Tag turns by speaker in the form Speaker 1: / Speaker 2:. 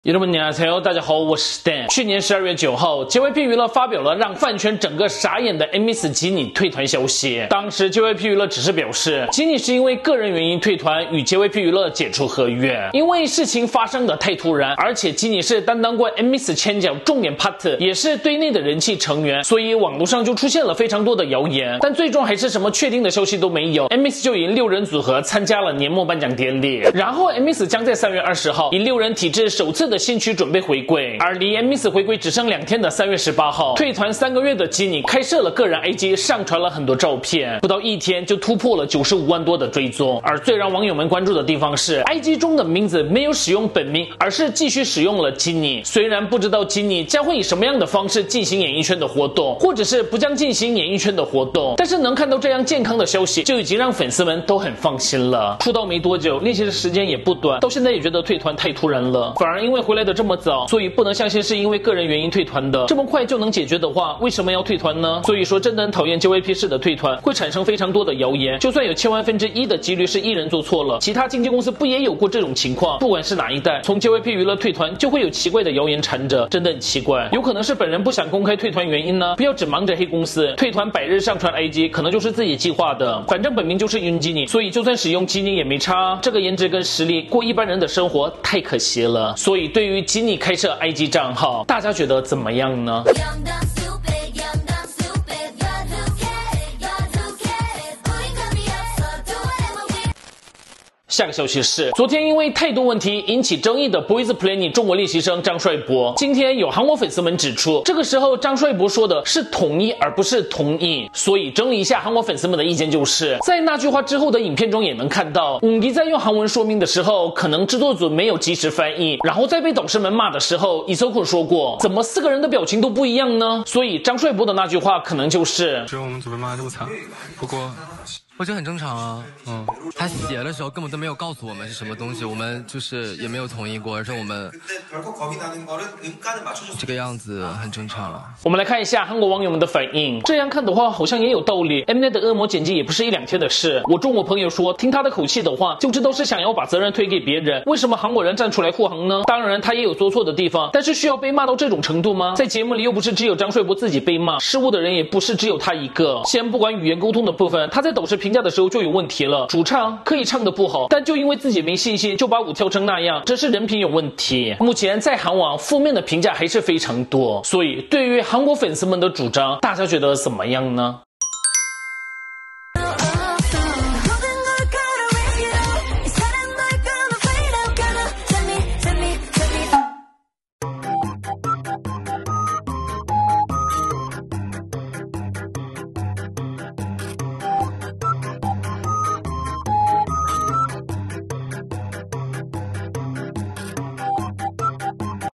Speaker 1: 여러분,大家好，我是 Dan。去年12月9号 ，JYP 娱乐发表了让饭圈整个傻眼的 Miss 吉妮退团消息。当时 JYP 娱乐只是表示，吉妮是因为个人原因退团，与 JYP 娱乐解除合约。因为事情发生的太突然，而且吉妮是担当过 Miss 前脚重点 part， 也是队内的人气成员，所以网络上就出现了非常多的谣言。但最终还是什么确定的消息都没有 ，Miss 就以6人组合参加了年末颁奖典礼。然后 Miss 将在3月20号以6人体制首次的新曲准备回归，而离 Miss 回归只剩2天的3月18号，退团3个月的吉妮开设了个人 IG， 上传了很多照片，不到1天就突破了95万多的追踪。而最让网友们关注的地方是 ，IG 中的名字没有使用本名，而是继续使用了吉妮。虽然不知道吉妮将会以什么样的方式进行演艺圈的活动，或者是不将进行演艺圈的活动，但是能看到这样健康的消息，就已经让粉丝们都很放心了。出道没多久，练习的时间也不短，到现在也觉得退团太突然了，反而因为回来的这么早，所以不能相信是因为个人原因退团的。这么快就能解决的话，为什么要退团呢？所以说真的很讨厌 JYP 式的退团，会产生非常多的谣言。就算有千万分之一的几率是艺人做错了，其他经纪公司不也有过这种情况？不管是哪一代，从 JYP 娱乐退团就会有奇怪的谣言缠着，真的很奇怪。有可能是本人不想公开退团原因呢？不要只忙着黑公司，退团百日上传 IG 可能就是自己计划的。反正本名就是晕吉妮，所以就算使用吉妮也没差。这个颜值跟实力过一般人的生活太可惜了。所以对于吉妮开设 IG 账号，大家觉得怎么样呢？下个消息是，昨天因为态度问题引起争议的 Boys Planet 中国练习生张帅博，今天有韩国粉丝们指出，这个时候张帅博说的是统一而不是同意，所以整理一下韩国粉丝们的意见，就是在那句话之后的影片中也能看到，你在用韩文说明的时候，可能制作组没有及时翻译，然后在被导师们骂的时候，Isoko说过，怎么4个人的表情都不一样呢？所以张帅博的那句话可能就是
Speaker 2: 只有我们组被骂得这么惨，不过我觉得很正常啊，他写的时候根本都没有告诉我们是什么东西，我们就是也没有同意过，而且我们这个样子很正常了。
Speaker 1: 我们来看一下韩国网友们的反应，这样看的话好像也有道理。Mnet 的恶魔剪辑也不是1-2天的事，我中国朋友说，听他的口气的话，就知道是想要把责任推给别人。为什么韩国人站出来护航呢？当然他也有做错的地方，但是需要被骂到这种程度吗？在节目里又不是只有张帅博自己被骂，失误的人也不是只有他一个。先不管语言沟通的部分，他在导师评价的时候就有问题了。主唱可以唱得不好，但就因为自己没信心，就把舞跳成那样，这是人品有问题。目前在韩网负面的评价还是非常多，所以对于韩国粉丝们的主张，大家觉得怎么样呢？